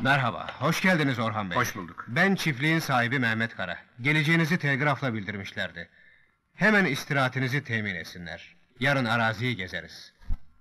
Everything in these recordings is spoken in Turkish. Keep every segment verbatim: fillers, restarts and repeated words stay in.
Merhaba, hoş geldiniz Orhan Bey. Hoş bulduk. Ben çiftliğin sahibi Mehmet Kara. Geleceğinizi telgrafla bildirmişlerdi. Hemen istirahatinizi temin etsinler. Yarın araziyi gezeriz.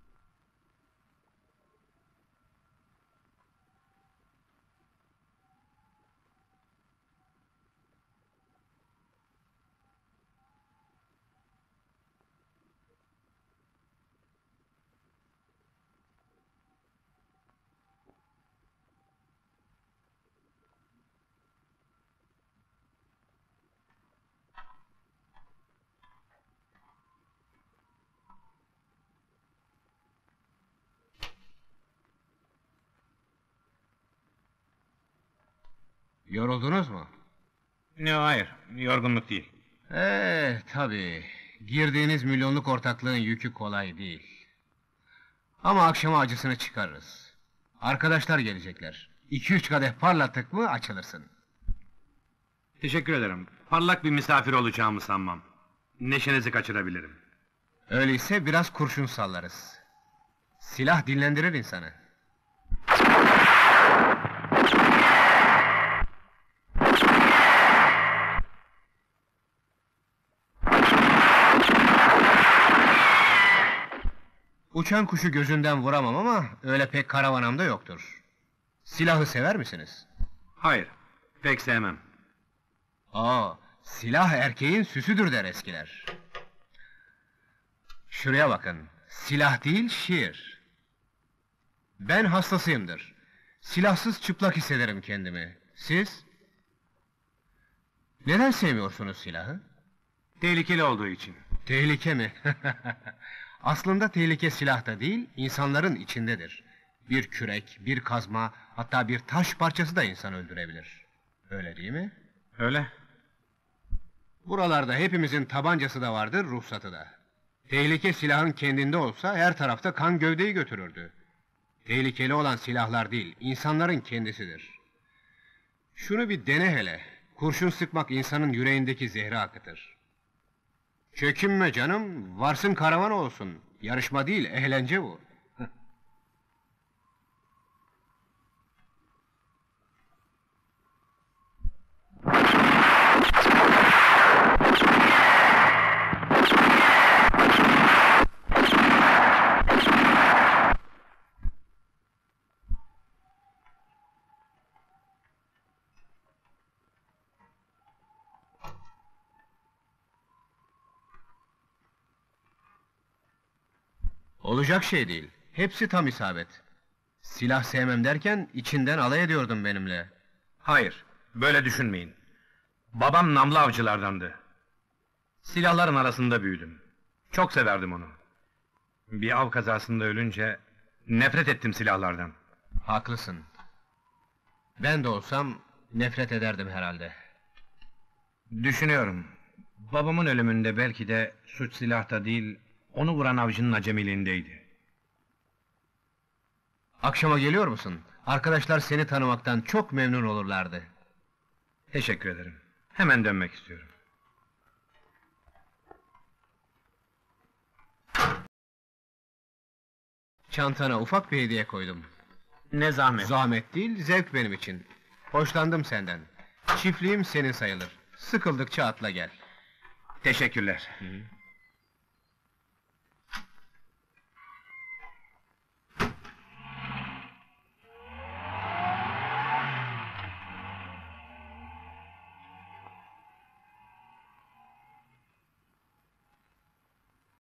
Yoruldunuz mu? Ne, hayır, yorgunluk değil. Ee, tabii. Girdiğiniz milyonluk ortaklığın yükü kolay değil. Ama akşama acısını çıkarırız. Arkadaşlar gelecekler. İki üç kadeh parlattık mı açılırsın. Teşekkür ederim. Parlak bir misafir olacağımı sanmam. Neşenizi kaçırabilirim. Öyleyse biraz kurşun sallarız. Silah dinlendirir insanı. Uçan kuşu gözünden vuramam ama öyle pek karavanamda yoktur. Silahı sever misiniz? Hayır, pek sevmem. Aa, silah erkeğin süsüdür der eskiler. Şuraya bakın, silah değil şiir. Ben hastasıyımdır. Silahsız çıplak hissederim kendimi. Siz? Neden sevmiyorsunuz silahı? Tehlikeli olduğu için. Tehlike mi? Aslında tehlike silahta değil, insanların içindedir. Bir kürek, bir kazma, hatta bir taş parçası da insan öldürebilir. Öyle değil mi? Öyle. Buralarda hepimizin tabancası da vardır, ruhsatı da. Tehlike silahın kendinde olsa her tarafta kan gövdeyi götürürdü. Tehlikeli olan silahlar değil, insanların kendisidir. Şunu bir dene hele. Kurşun sıkmak insanın yüreğindeki zehri akıtır. Çekinme canım, varsın karavan olsun. Yarışma değil, eğlence bu. Olacak şey değil. Hepsi tam isabet. Silah sevmem derken içinden alay ediyordun benimle. Hayır, böyle düşünmeyin. Babam namlı avcılardandı. Silahların arasında büyüdüm. Çok severdim onu. Bir av kazasında ölünce nefret ettim silahlardan. Haklısın. Ben de olsam nefret ederdim herhalde. Düşünüyorum. Babamın ölümünde belki de suç silahta değil, onu vuran avcının acemiliğindeydi. Akşama geliyor musun? Arkadaşlar seni tanımaktan çok memnun olurlardı. Teşekkür ederim. Hemen dönmek istiyorum. Çantana ufak bir hediye koydum. Ne zahmet. Zahmet değil, zevk benim için. Hoşlandım senden. Çiftliğim senin sayılır. Sıkıldıkça atla gel. Teşekkürler. Hı.